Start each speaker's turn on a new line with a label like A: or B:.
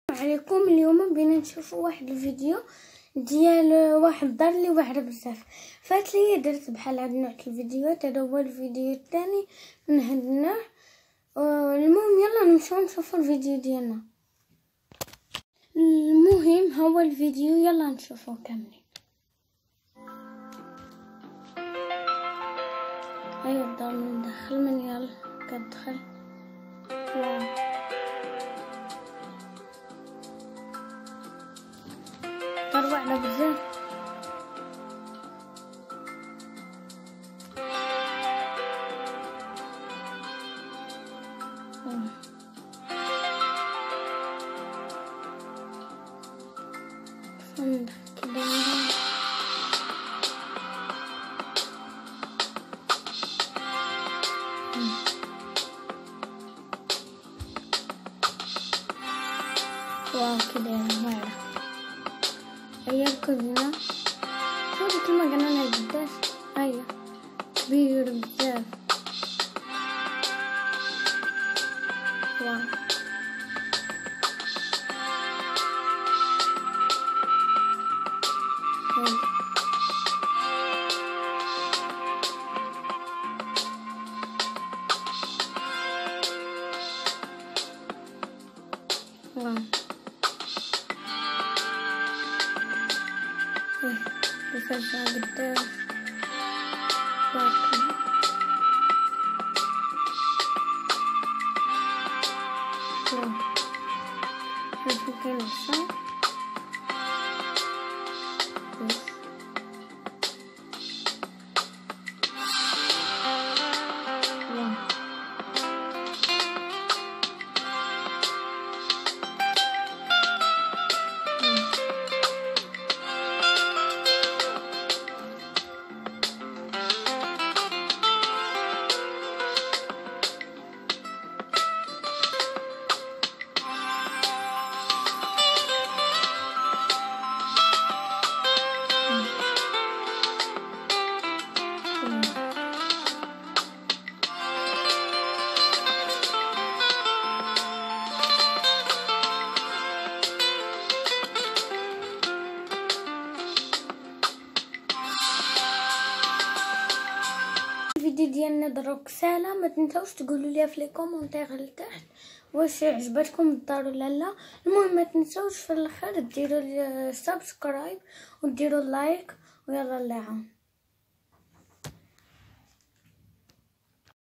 A: عليكم. اليوم بينا نشوفوا واحد الفيديو ديال واحد دار لي واعره بزاف. فات لي درت بحال هاد نوع الفيديوهات. هذا هو الفيديو الثاني من هاد النوع. المهم يلا نمشيو نشوفوا الفيديو ديالنا. المهم هو الفيديو، يلا نشوفوه كاملين. ايوا الدار من داخل، من يلا كتدخل طروا على بزاف. واو كده واعرة. هيا الكوزينة شوفوا كيما قلنا لها قداش هيا كبير بزاف. واو واو الفرشة قداش باقي. شوفوا كاين الصوت. الفيديو ديالنا دروك سالا. ما تنساوش تقولوا لي في لي كومونتير لتحت واش عجبتكم الدار ولا لا. المهم ما تنساوش في الاخر ديروا سبسكرايب وديروا لايك، ويلا الله يعاون.